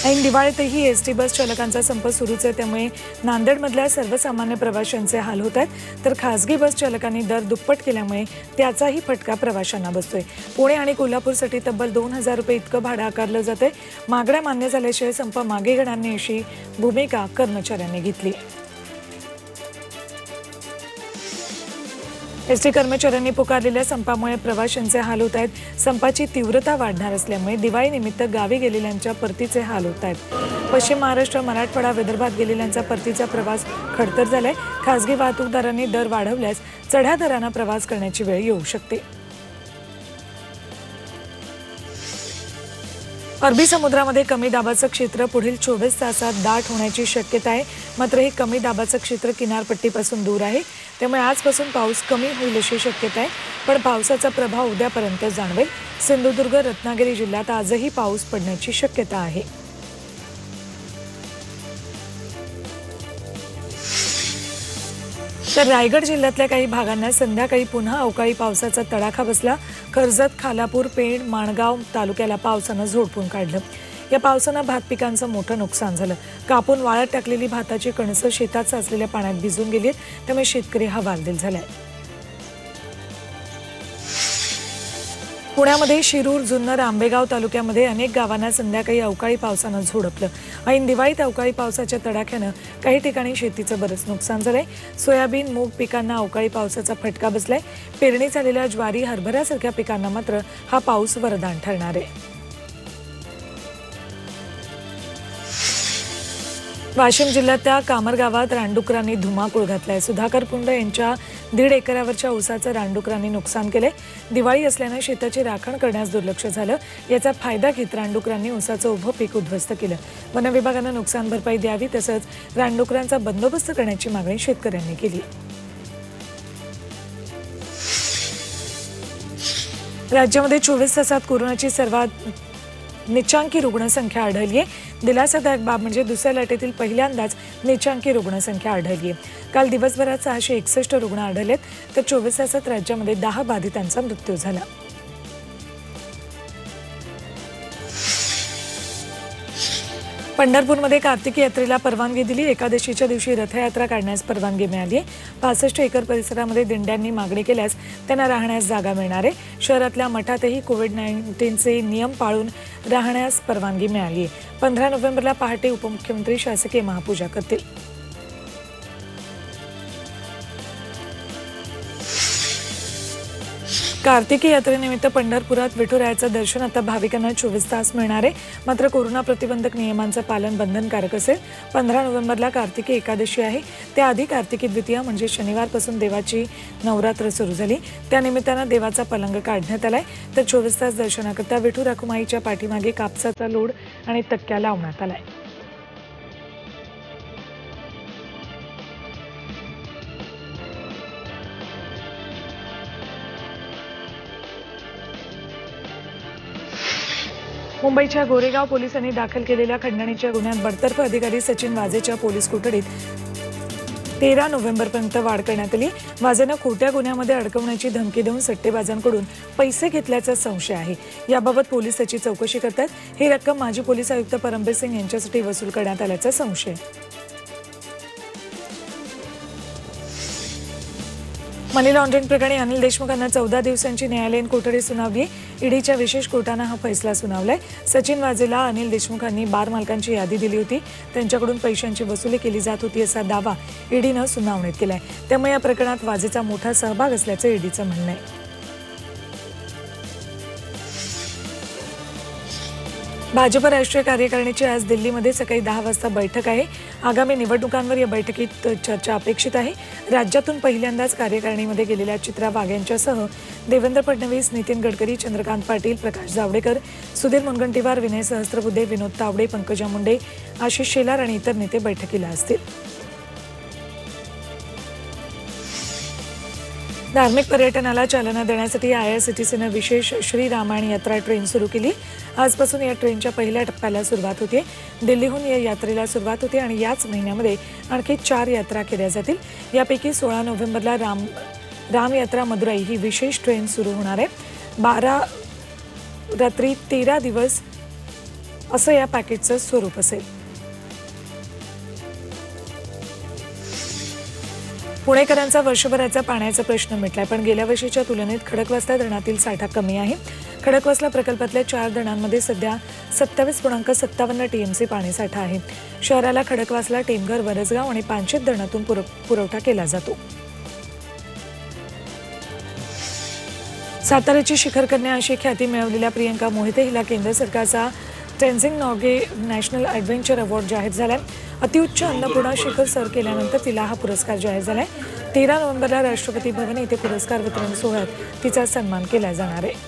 ऐन दिवाळीतही ST bus चालकांचा संप सुरूच आहे, त्यामुळे नांदेडमधल्या सर्वसामान्य प्रवाशांचे हाल होत आहेत। तर खासगी बस चालकांनी दर दुप्पट केल्यामुळे त्याचाही फटका प्रवाशांना बसतोय। पुणे आणि कोल्हापूरसाठी तब्बल 2000 रुपये इतकं भाडं आकारलं जातंय। मागण्या मान्य झाल्याशिवाय संप मागे घेणार नाही अशी भूमिका कर्मचाऱ्यांनी घेतली। एसटी कर्मचाऱ्यांनी पुकारलेल्या संपामुळे प्रवाशांचे हाल होत आहेत। संपाची तीव्रता वाढणार असल्यामुळे दिवाळीनिमित्त गावी गेलेल्यांच्या परतीचे हाल होत आहेत। पश्चिम महाराष्ट्र, मराठवाडा, विदर्भात गेलेल्यांचा परतीचा प्रवास खडतर झालाय। खासगी वाहतूकदारांनी दर वाढवल्यास चढ्या दराने प्रवास करण्याची वेळ येऊ शकते। अरबी समुद्रामध्ये कमी दाबाचं क्षेत्र पुढील 24 तासात दाट होण्याची शक्यता आहे। मात्र हे कमी दाबाचं क्षेत्र किनारपट्टीपासून दूर आहे, त्यामुळे आजपासून पाऊस कमी होईल अशी शक्यता आहे। पण पावसाचा प्रभाव उद्यापर्यंत जाणवेल। सिंधुदुर्ग, रत्नागिरी जिल्ह्यात आजही पाऊस पडण्याची शक्यता आहे। तर रायगड जिल्ह्यातल्या काही भागांना संध्याकाळी पुन्हा अवकाळी पावसाचा तडाखा बसला। कर्जत, खालापूर, पेण, माणगाव तालुक्याला पावसानं झोडपून काढलं। या पावसानं भात पिकांचं मोठं नुकसान झालं। कापून वाळत टाकलेली भाताची कणसं शेतात साचलेल्या पाण्यात भिजून गेली, त्यामुळे शेतकरी हवालदिल झालाय। पुण्यामध्ये शिरूर, जुन्नर, आंबेगाव तालुक्यामध्ये अनेक गावांना संध्याकाळी अवकाळी पावसानं झोडपलं। ऐन दिवाळीत अवकाळी पावसाच्या तडाख्यानं काही ठिकाणी शेतीचं बरंच नुकसान झालंय। सोयाबीन, मूग पिकांना अवकाळी पावसाचा फटका बसलाय। पेरणी झालेल्या ज्वारी, हरभऱ्यासारख्या पिकांना मात्र हा पाऊस वरदान ठरणार आहे। वाशिम जिल्ह्यातल्या कामर गावात रानडुकरांनी धुमाकूळ घातलाय। सुधाकर पुंड यांच्या 1.5 एकरावरच्या ऊसाचं रानडुकरांनी नुकसान केलंय। दिवाळी असल्यानं शेताची राखण करण्यास दुर्लक्ष झालं। याचा फायदा घेत रानडुकरांनी ऊसाचं उभं पीक उद्ध्वस्त केलं। वन विभागानं नुकसान भरपाई द्यावी, तसंच रानडुकरांचा बंदोबस्त करण्याची मागणी शेतकऱ्यांनी केली। राज्यामध्ये 24 तासात कोरोनाची सर्वात नीचांकी रुग्णसंख्या आढळली आहे। दिलासादायक बाब म्हणजे दुसऱ्या लाटेतील पहिल्यांदाच नीचांकी रुग्णसंख्या आढळली आहे। काल दिवसभरात 661 रुग्ण आढळलेत, तर 24 तासात राज्यामध्ये 10 बाधितांचा मृत्यू झाला। पंढरपूरमध्ये कार्तिकी यात्रेला परवानगी दिली। एकादशीच्या दिवशी रथयात्रा काढण्यास परवानगी मिळाली आहे। 65 एकर परिसरामध्ये दिंड्यांनी मागणी केल्यास त्यांना राहण्यास जागा मिळणार आहे। शहरातल्या मठातही कोविड-19चे नियम पाळून राहण्यास परवानगी मिळाली आहे। 15 नोव्हेंबरला पहाटे उपमुख्यमंत्री शासकीय महापूजा करतील। कार्तिकी यात्रेनिमित्त पंढरपुरात विठुरायाचं दर्शन आता भाविकांना 24 तास मिळणार आहे। मात्र कोरोना प्रतिबंधक नियमांचं पालन बंधनकारक असेल। 15 नोव्हेंबरला कार्तिकी एकादशी आहे। त्याआधी कार्तिकी द्वितीया म्हणजे शनिवारपासून देवाची नवरात्र सुरू झाली। त्यानिमित्तानं देवाचा पलंग काढण्यात आलाय। तर 24 तास दर्शनाकरता विठू रखुमाईच्या पाठीमागे कापसाचा लोड आणि तक्क्या लावण्यात आलाय। मुंबईच्या गोरेगाव पोलिसांनी दाखल केलेल्या खंडणीच्या गुन्ह्यात बडतर्फ अधिकारी सचिन वाझेच्या पोलीस कोठडीत 13 नोव्हेंबरपर्यंत वाढ करण्यात आली। वाझेनं खोट्या गुन्ह्यामध्ये अडकवण्याची धमकी देऊन सट्टेबाजांकडून पैसे घेतल्याचा संशय आहे। याबाबत पोलीस त्याची चौकशी करतात। ही रक्कम माजी पोलीस आयुक्त परमबीर सिंग यांच्यासाठी वसूल करण्यात आल्याचा संशय। मनी लॉन्ड्रिंग प्रकरणी अनिल देशमुखांना 14 दिवसांची न्यायालयीन कोठडी सुनावली। ईडीच्या विशेष कोर्टानं हा फैसला सुनावलाय। सचिन वाझेला अनिल देशमुखांनी बार मालकांची यादी दिली होती, त्यांच्याकडून पैशांची वसुली केली जात होती असा दावा ईडीनं सुनावणीत केलाय। त्यामुळे या प्रकरणात वाझेचा मोठा सहभाग असल्याचं ईडीचं म्हणणं आहे। भाजप राष्ट्रीय कार्यकारिणीची आज दिल्लीमध्ये सकाळी 10 वाजता बैठक आहे। आगामी निवडणुकांवर या बैठकीत चर्चा अपेक्षित आहे। राज्यातून पहिल्यांदाच कार्यकारिणीमध्ये गेलेल्या चित्रा वाघ यांच्यासह देवेंद्र फडणवीस, नितीन गडकरी, चंद्रकांत पाटील, प्रकाश जावडेकर, सुधीर मुनगंटीवार, विनय सहस्त्रबुद्धे, विनोद तावडे, पंकजा मुंडे, आशिष शेलार आणि इतर नेते बैठकीला असतील। धार्मिक पर्यटनाला चालना देण्यासाठी IRCTCनं विशेष श्री रामायण यात्रा ट्रेन सुरू केली। आजपासून या ट्रेनच्या पहिल्या टप्प्याला सुरुवात होते। दिल्लीहून या यात्रेला सुरुवात होते आणि याच महिन्यामध्ये आणखी 4 यात्रा केल्या जातील। यापैकी 16 नोव्हेंबरला राम यात्रा मदुराई ही विशेष ट्रेन सुरू होणार आहे। 12 रात्री 13 दिवस असं या पॅकेजचं स्वरूप असेल। पुणेकरांचा वर्षभराचा पाण्याचा प्रश्न मिटलाय, पण गेल्या वर्षीच्या तुलनेत खडकवासला धरणातील साठा कमी आहे। खडकवासला प्रकल्पातल्या 4 धरणांमध्ये सध्या 27.57 टीएमसी पाणीसाठा आहे। शहराला खडकवासला, टेमघर, वरसगाव आणि पानशेत धरणातून पुरवठा केला जातो। साताऱ्याची शिखर कन्या अशी ख्याती मिळवलेल्या प्रियंका मोहिते हिला केंद्र सरकारचा Tenzing Norgay national adventure award जाहीर झालाय। अतिउच्च अन्नपूर्णा शिखर सर केल्यानंतर तिला हा पुरस्कार जाहीर झालाय। 13 नोव्हेंबरला राष्ट्रपती भवन येथे पुरस्कार वितरण सोहळ्यात तिचा सन्मान केला जाणार आहे।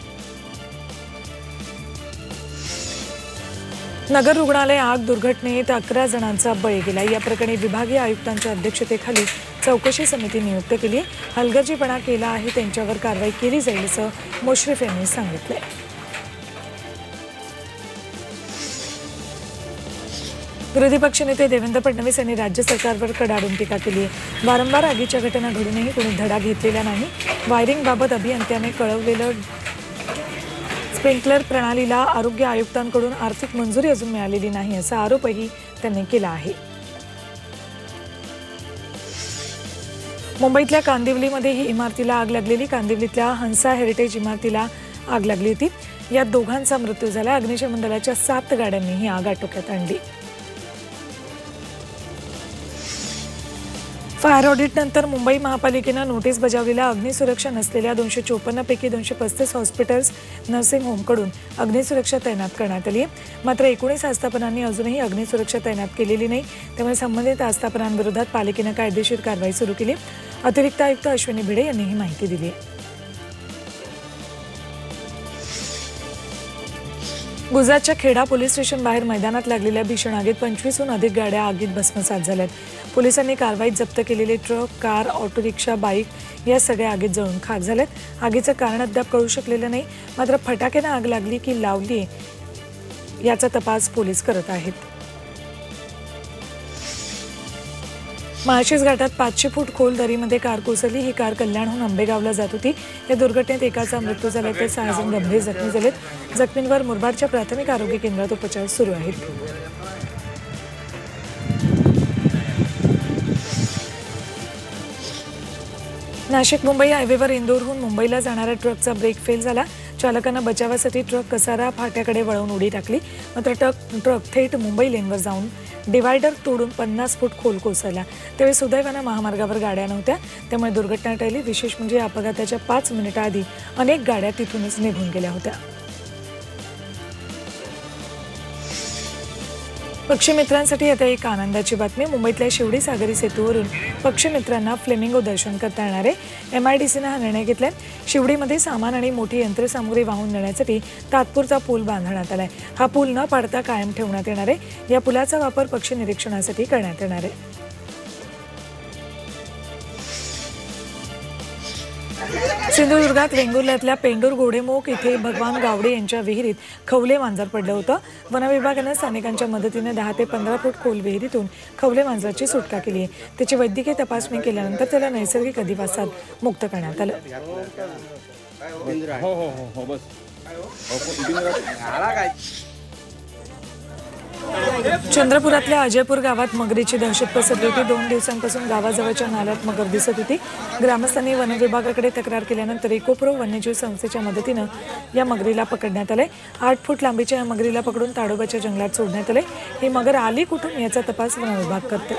नगर रुग्णालय आग दुर्घटनेत 11 जणांचा बळी गेला। या प्रकरणी विभागीय आयुक्तांच्या अध्यक्षतेखाली चौकशी समिती नियुक्त केली। हलगर्जीपणा केला आहे त्यांच्यावर कारवाई केली जाईल असं मुश्रीफ यांनी सांगितलंय। विरोधी पक्षनेते देवेंद्र फडणवीस यांनी राज्य सरकारवर कडाडून टीका केली आहे। वारंवार आगीच्या घटना घडूनही कोणी धडा घेतलेला नाही। वायरिंगबाबत अभियंत्याने कळवलेलं स्प्रिंकलर प्रणालीला आरोग्य आयुक्तांकडून आर्थिक मंजुरी अजून मिळालेली नाही असा आरोपही त्यांनी केला आहे। मुंबईतल्या कांदिवलीमध्ये ही इमारतीला आग लागलेली। कांदिवलीतल्या हंसा हेरिटेज इमारतीला आग लागली होती। यात दोघांचा मृत्यू झाला। अग्निशमन दलाच्या 7 गाड्यांनी ही आग आटोक्यात आणली। फायर ऑडिट नंतर मुंबई महापालिकेनं नोटीस बजावलेल्या अग्निसुरक्षा नसलेल्या 254 पैकी 235 हॉस्पिटल्स, नर्सिंग होमकडून अग्निसुरक्षा तैनात करण्यात आली आहे। मात्र 19 आस्थापनांनी अजूनही अग्निसुरक्षा तैनात केलेली नाही। त्यामुळे संबंधित आस्थापनांविरोधात पालिकेनं कायदेशीर कारवाई सुरू केली। अतिरिक्त आयुक्त अश्विनी भिडे यांनी ही माहिती दिली आहे। गुजरातच्या खेडा पोलीस स्टेशन बाहेर मैदानात लागलेल्या भीषण आगीत 25हून अधिक गाड्या आगीत भस्मसात झाल्यात। पोलिसांनी कारवाईत जप्त केलेले truck, car, auto rickshaw, bike या सगळ्या आगीत जळून खाक झाल्यात। आगीचं कारण अद्याप कळू शकलेलं नाही। मात्र फटाक्यानं आग लागली की लावली याचा तपास पोलीस करत आहेत। माळशेज घाटात 500 फूट खोल दरीमध्ये कार कोसळली। ही कार कल्याणहून आंबेगावला जात होती। या दुर्घटनेत एकाचा मृत्यू झाला तर 6 जण गंभीर जखमी झालेत। जखमींवर मुरबाडच्या प्राथमिक आरोग्य केंद्रात उपचार सुरू आहेत। नाशिक मुंबई हायवेवर इंदोरहून मुंबईला जाणाऱ्या ट्रकचा ब्रेक फेल झाला। चालकानं बचावासाठी ट्रक कसारा फाट्याकडे वळवून उडी टाकली। मात्र ट्रक थेट मुंबई लेनवर जाऊन डिवायडर तोडून 50 फूट खोल कोसळला। त्यावेळी सुदैवानं महामार्गावर गाड्या नव्हत्या, त्यामुळे दुर्घटना टळली। विशेष म्हणजे या अपघाताच्या 5 मिनिटाआधी अनेक गाड्या तिथूनच निघून गेल्या होत्या। पक्षीमित्रांसाठी आता एक आनंदाची बातमी। मुंबईतल्या शिवडी सागरी सेतूवरून पक्षीमित्रांना फ्लेमिंगो दर्शन करता येणार आहे। MIDCनं हा निर्णय घेतलाय। शिवडीमध्ये सामान आणि मोठी यंत्रसामुग्री वाहून नेण्यासाठी तात्पुरता पूल बांधण्यात आलाय। हा पूल न पाडता कायम ठेवण्यात येणार आहे। या पुलाचा वापर पक्षी निरीक्षणासाठी करण्यात येणार आहे। सिंधुदुर्गात वेंगुर्ल्यातल्या पेंडूर घोडेमोक इथे भगवान गावडे यांच्या विहिरीत खवले मांजर पडलं होतं। वनविभागानं स्थानिकांच्या मदतीने 10 ते 15 फूट खोल विहिरीतून खवले मांजराची सुटका केली आहे। त्याची वैद्यकीय तपासणी केल्यानंतर त्याला नैसर्गिक अधिवासात मुक्त करण्यात आलं। चंद्रपुरातल्या अजयपूर गावात मगरीची दहशत पसरली होती। 2 दिवसांपासून गावाजवळच्या नाल्यात मगर दिसत होती। ग्रामस्थांनी वनविभागाकडे तक्रार केल्यानंतर इकोप्रो वन्यजीव संस्थेच्या मदतीनं या मगरीला पकडण्यात आले। 8 फूट लांबीच्या या मगरीला पकडून ताडोबाच्या जंगलात सोडण्यात आले। ही मगर आली कुठून याचा तपास वनविभाग करते।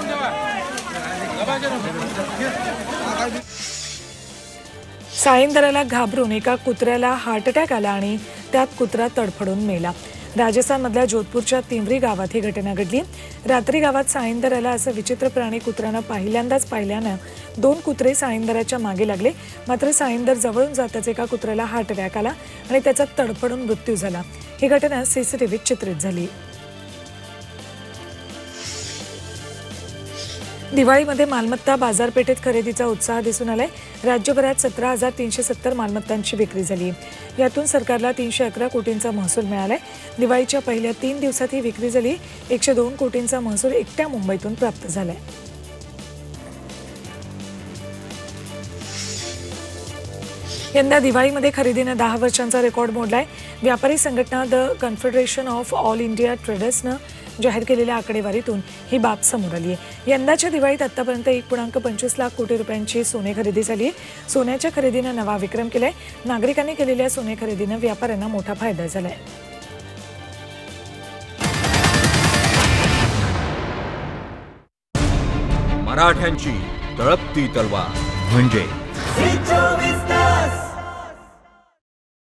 सायंदराला घाबरून एका कुत्र्याला हार्ट अटॅक आला आणि त्यात कुत्रा तडफडून मेला। राजस्थानमधल्या जोधपूरच्या तिमरी गावात ही घटना घडली। रात्री गावात सायंदराला असं विचित्र प्राणी कुत्र्यानं पहिल्यांदाच पाहिल्यानं 2 कुत्रे सायंदराच्या मागे लागले। मात्र सायंदर जवळून जाताच एका कुत्र्याला हार्ट अटॅक आला आणि त्याचा तडफडून मृत्यू झाला। ही घटना CCTVत चित्रित झाली। दिवाळीमध्ये मालमत्ता बाजारपेठेत खरेदीचा उत्साह दिसून आलाय। राज्यभरात 17,370 मालमत्तांची विक्री झाली। यातून सरकारला 311 कोटींचा महसूल मिळालाय। दिवाळीच्या पहिल्या 3 दिवसात ही विक्री झाली। 102 कोटींचा महसूल एकट्या मुंबईतून प्राप्त झालाय। यंदा दिवाळीमध्ये खरेदीने 10 वर्षांचा रेकॉर्ड मोडलाय। व्यापारी संघटना the confederation of all India ट्रेडर्सनं जाहीर केलेल्या आकडेवारीतून ही बाब समोर आली आहे। यंदाच्या दिवाळीत आतापर्यंत 1.25 लाख कोटी रुपयांची सोने खरेदी झाली आहे। सोन्याच्या खरेदीनं नवा विक्रम केलाय। नागरिकांनी केलेल्या सोने खरेदीनं व्यापाऱ्यांना मोठा फायदा झालाय। मराठ्यांची तळपती तलवार म्हणजे